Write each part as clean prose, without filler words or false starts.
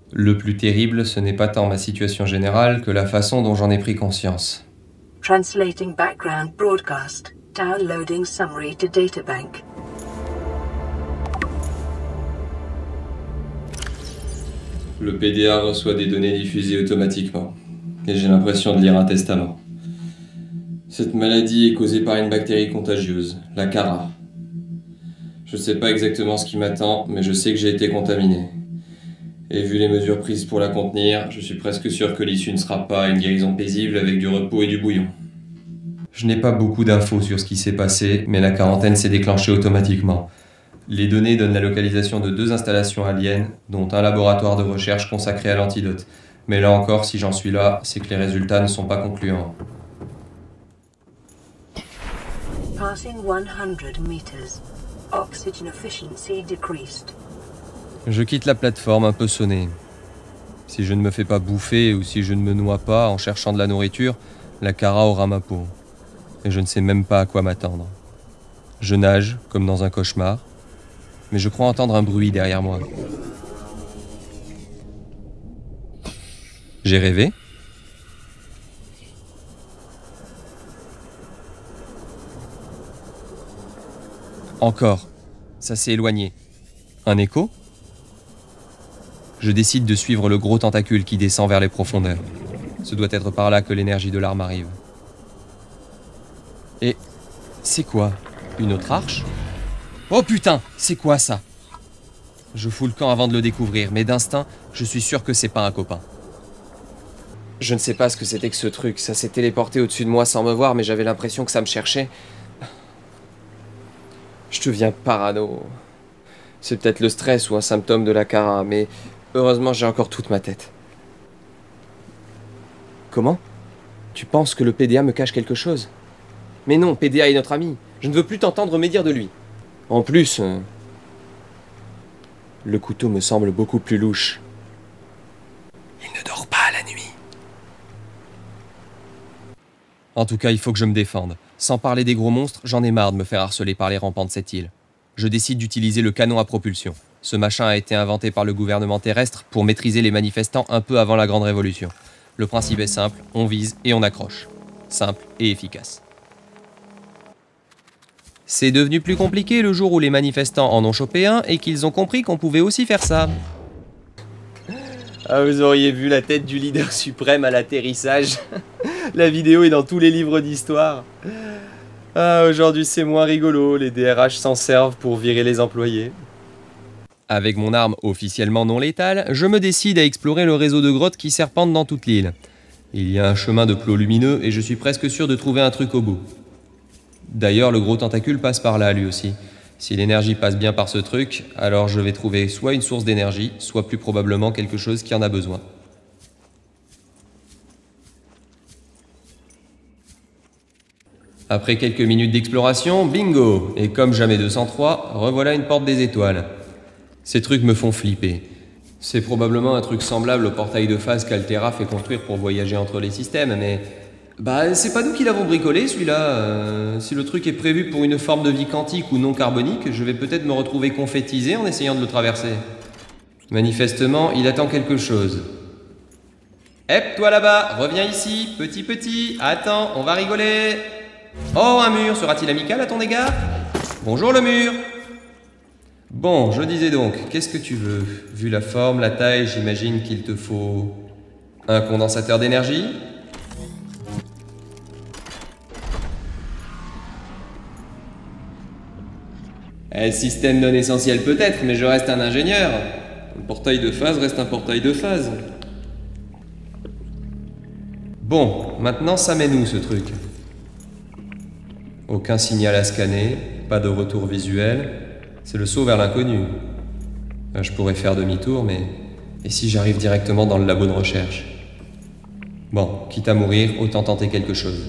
Le plus terrible, ce n'est pas tant ma situation générale que la façon dont j'en ai pris conscience. Translating background broadcast. Downloading summary to databank. Le PDA reçoit des données diffusées automatiquement, et j'ai l'impression de lire un testament. Cette maladie est causée par une bactérie contagieuse, la Cara. Je ne sais pas exactement ce qui m'attend, mais je sais que j'ai été contaminé. Et vu les mesures prises pour la contenir, je suis presque sûr que l'issue ne sera pas une guérison paisible avec du repos et du bouillon. Je n'ai pas beaucoup d'infos sur ce qui s'est passé, mais la quarantaine s'est déclenchée automatiquement. Les données donnent la localisation de 2 installations aliens, dont un laboratoire de recherche consacré à l'antidote. Mais là encore, si j'en suis là, c'est que les résultats ne sont pas concluants. Passing 100 meters. Oxygen efficiency decreased. Je quitte la plateforme un peu sonné. Si je ne me fais pas bouffer ou si je ne me noie pas en cherchant de la nourriture, la Cara aura ma peau. Et je ne sais même pas à quoi m'attendre. Je nage, comme dans un cauchemar, mais je crois entendre un bruit derrière moi. J'ai rêvé ? Encore. Ça s'est éloigné. Un écho ? Je décide de suivre le gros tentacule qui descend vers les profondeurs. Ce doit être par là que l'énergie de l'arme arrive. Et c'est quoi? Une autre arche? Oh putain, c'est quoi ça? Je fous le camp avant de le découvrir, mais d'instinct, je suis sûr que c'est pas un copain. Je ne sais pas ce que c'était que ce truc, ça s'est téléporté au-dessus de moi sans me voir, mais j'avais l'impression que ça me cherchait. Je deviens parano. C'est peut-être le stress ou un symptôme de la Cara, mais heureusement j'ai encore toute ma tête. Comment? Tu penses que le PDA me cache quelque chose? Mais non, PDA est notre ami. Je ne veux plus t'entendre médire de lui. En plus, le couteau me semble beaucoup plus louche. Il ne dort pas la nuit. En tout cas, il faut que je me défende. Sans parler des gros monstres, j'en ai marre de me faire harceler par les rampants de cette île. Je décide d'utiliser le canon à propulsion. Ce machin a été inventé par le gouvernement terrestre pour maîtriser les manifestants un peu avant la Grande Révolution. Le principe est simple, on vise et on accroche. Simple et efficace. C'est devenu plus compliqué le jour où les manifestants en ont chopé un et qu'ils ont compris qu'on pouvait aussi faire ça. Ah, vous auriez vu la tête du leader suprême à l'atterrissage. La vidéo est dans tous les livres d'histoire. Ah, aujourd'hui c'est moins rigolo, les DRH s'en servent pour virer les employés. Avec mon arme officiellement non létale, je me décide à explorer le réseau de grottes qui serpente dans toute l'île. Il y a un chemin de plots lumineux et je suis presque sûr de trouver un truc au bout. D'ailleurs, le gros tentacule passe par là lui aussi. Si l'énergie passe bien par ce truc, alors je vais trouver soit une source d'énergie, soit plus probablement quelque chose qui en a besoin. Après quelques minutes d'exploration, bingo! Et comme jamais 203, revoilà une porte des étoiles. Ces trucs me font flipper. C'est probablement un truc semblable au portail de phase qu'Altera fait construire pour voyager entre les systèmes, mais... Bah, c'est pas nous qui l'avons bricolé, celui-là. Si le truc est prévu pour une forme de vie quantique ou non carbonique, je vais peut-être me retrouver confettisé en essayant de le traverser. Manifestement, il attend quelque chose. Hep, toi là-bas, reviens ici, petit, attends, on va rigoler. Oh, un mur, sera-t-il amical à ton égard? Bonjour le mur. Bon, je disais donc, qu'est-ce que tu veux? Vu la forme, la taille, j'imagine qu'il te faut... un condensateur d'énergie? Système non essentiel peut-être, mais je reste un ingénieur. Un portail de phase reste un portail de phase. Bon, maintenant ça mène où ce truc? Aucun signal à scanner, pas de retour visuel. C'est le saut vers l'inconnu. Je pourrais faire demi-tour, mais... Et si j'arrive directement dans le labo de recherche? Bon, quitte à mourir, autant tenter quelque chose.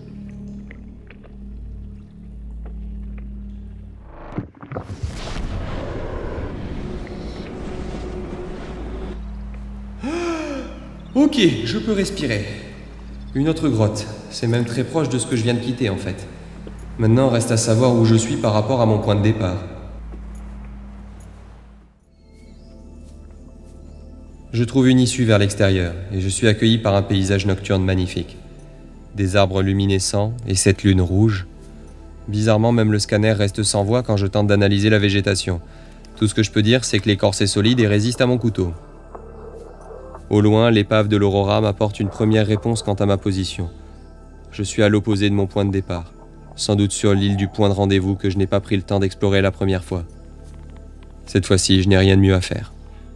Ok, je peux respirer. Une autre grotte. C'est même très proche de ce que je viens de quitter, en fait. Maintenant, reste à savoir où je suis par rapport à mon point de départ. Je trouve une issue vers l'extérieur et je suis accueilli par un paysage nocturne magnifique. Des arbres luminescents et cette lune rouge. Bizarrement, même le scanner reste sans voix quand je tente d'analyser la végétation. Tout ce que je peux dire, c'est que l'écorce est solide et résiste à mon couteau. Au loin, l'épave de l'Aurora m'apporte une première réponse quant à ma position. Je suis à l'opposé de mon point de départ, sans doute sur l'île du point de rendez-vous que je n'ai pas pris le temps d'explorer la première fois. Cette fois-ci, je n'ai rien de mieux à faire.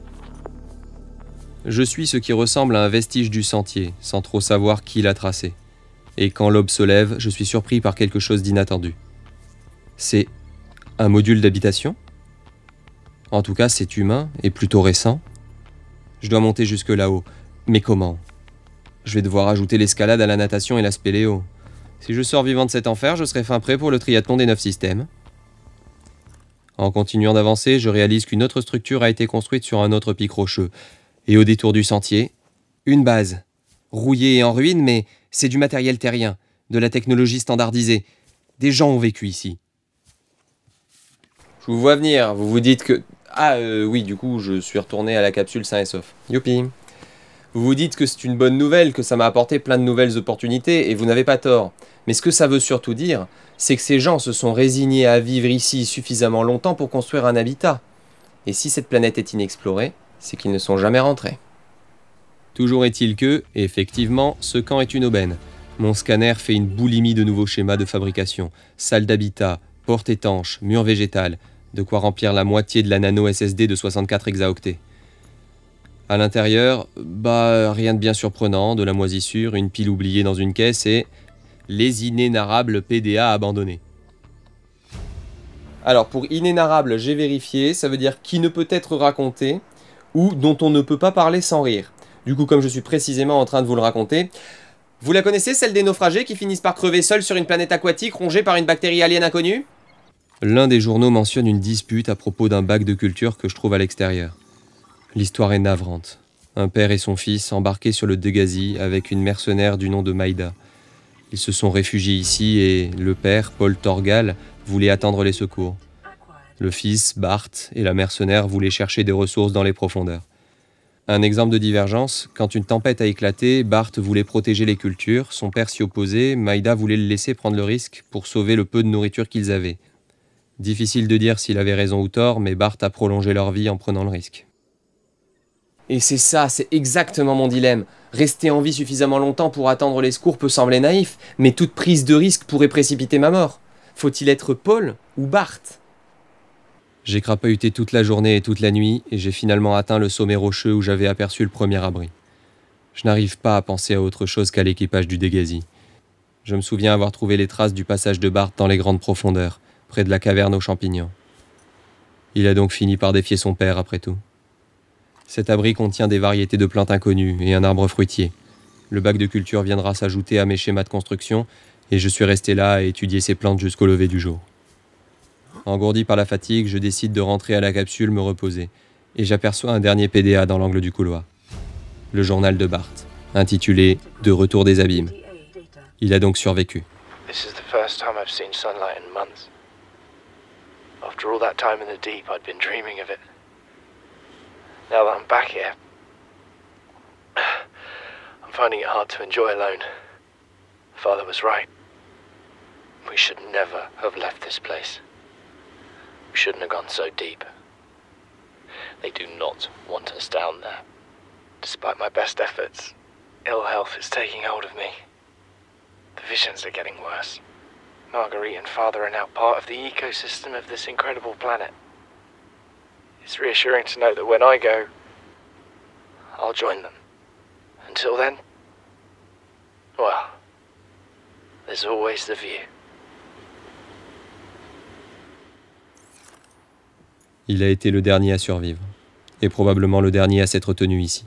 Je suis ce qui ressemble à un vestige du sentier, sans trop savoir qui l'a tracé. Et quand l'aube se lève, je suis surpris par quelque chose d'inattendu. C'est un module d'habitation ? En tout cas, c'est humain et plutôt récent. Je dois monter jusque là-haut. Mais comment ? Je vais devoir ajouter l'escalade à la natation et la spéléo. Si je sors vivant de cet enfer, je serai fin prêt pour le triathlon des 9 systèmes. En continuant d'avancer, je réalise qu'une autre structure a été construite sur un autre pic rocheux. Et au détour du sentier, une base. Rouillée et en ruine, mais c'est du matériel terrien, de la technologie standardisée. Des gens ont vécu ici. Je vous vois venir, vous vous dites que... oui, du coup, je suis retourné à la capsule sain et sauf. Youpi. Vous vous dites que c'est une bonne nouvelle, que ça m'a apporté plein de nouvelles opportunités, et vous n'avez pas tort. Mais ce que ça veut surtout dire, c'est que ces gens se sont résignés à vivre ici suffisamment longtemps pour construire un habitat. Et si cette planète est inexplorée, c'est qu'ils ne sont jamais rentrés. Toujours est-il que, effectivement, ce camp est une aubaine. Mon scanner fait une boulimie de nouveaux schémas de fabrication. Salle d'habitat, porte étanche, mur végétal, de quoi remplir la moitié de la nano SSD de 64 hexaoctets. À l'intérieur, rien de bien surprenant, de la moisissure, une pile oubliée dans une caisse et les inénarrables PDA abandonnés. Alors pour inénarrable, j'ai vérifié, ça veut dire qui ne peut être raconté ou dont on ne peut pas parler sans rire. Du coup, comme je suis précisément en train de vous le raconter, vous la connaissez, celle des naufragés qui finissent par crever seuls sur une planète aquatique rongée par une bactérie alien inconnue ? L'un des journaux mentionne une dispute à propos d'un bac de culture que je trouve à l'extérieur. L'histoire est navrante. Un père et son fils embarqués sur le Degasi avec une mercenaire du nom de Maïda. Ils se sont réfugiés ici et le père, Paul Torgal, voulait attendre les secours. Le fils, Bart, et la mercenaire voulaient chercher des ressources dans les profondeurs. Un exemple de divergence, quand une tempête a éclaté, Bart voulait protéger les cultures, son père s'y opposait, Maïda voulait le laisser prendre le risque pour sauver le peu de nourriture qu'ils avaient. Difficile de dire s'il avait raison ou tort, mais Bart a prolongé leur vie en prenant le risque. Et c'est ça, c'est exactement mon dilemme. Rester en vie suffisamment longtemps pour attendre les secours peut sembler naïf, mais toute prise de risque pourrait précipiter ma mort. Faut-il être Paul ou Bart ? J'ai crapahuté toute la journée et toute la nuit, et j'ai finalement atteint le sommet rocheux où j'avais aperçu le premier abri. Je n'arrive pas à penser à autre chose qu'à l'équipage du Degasi. Je me souviens avoir trouvé les traces du passage de Bart dans les grandes profondeurs, près de la caverne aux champignons. Il a donc fini par défier son père après tout. Cet abri contient des variétés de plantes inconnues et un arbre fruitier. Le bac de culture viendra s'ajouter à mes schémas de construction, et je suis resté là à étudier ces plantes jusqu'au lever du jour. Engourdi par la fatigue, je décide de rentrer à la capsule me reposer, et j'aperçois un dernier PDA dans l'angle du couloir. Le journal de Bart, intitulé « De retour des abîmes ». Il a donc survécu. This is the first time I've seen sunlight in months. After all that time in the deep, I'd been dreaming of it. Now that I'm back here, I'm finding it hard to enjoy alone. Father was right. We should never have left this place. We shouldn't have gone so deep. They do not want us down there. Despite my best efforts, ill health is taking hold of me. The visions are getting worse. Marguerite and Father are now part of the ecosystem of this incredible planet. It's reassuring to know that when I go, I'll join them. Until then, well, there's always the view. Il a été le dernier à survivre, et probablement le dernier à s'être tenu ici.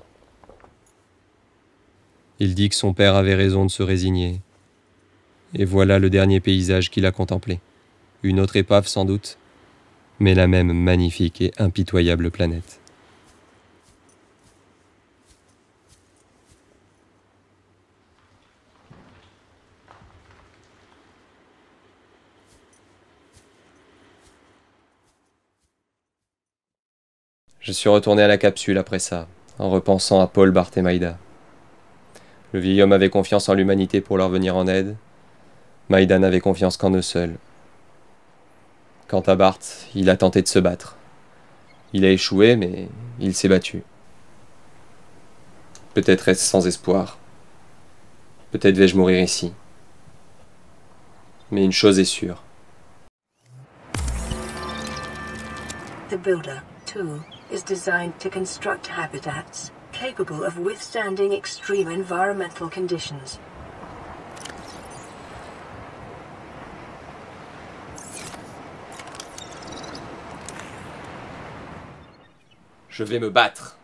Il dit que son père avait raison de se résigner, et voilà le dernier paysage qu'il a contemplé. Une autre épave sans doute, mais la même magnifique et impitoyable planète. Je suis retourné à la capsule après ça, en repensant à Paul, Bart et Maïda. Le vieil homme avait confiance en l'humanité pour leur venir en aide. Maïda n'avait confiance qu'en eux seuls. Quant à Bart, il a tenté de se battre. Il a échoué, mais il s'est battu. Peut-être est-ce sans espoir. Peut-être vais-je mourir ici. Mais une chose est sûre. The Builder tool is designed to construct habitats capable of withstanding extreme environmental conditions. Je vais me battre.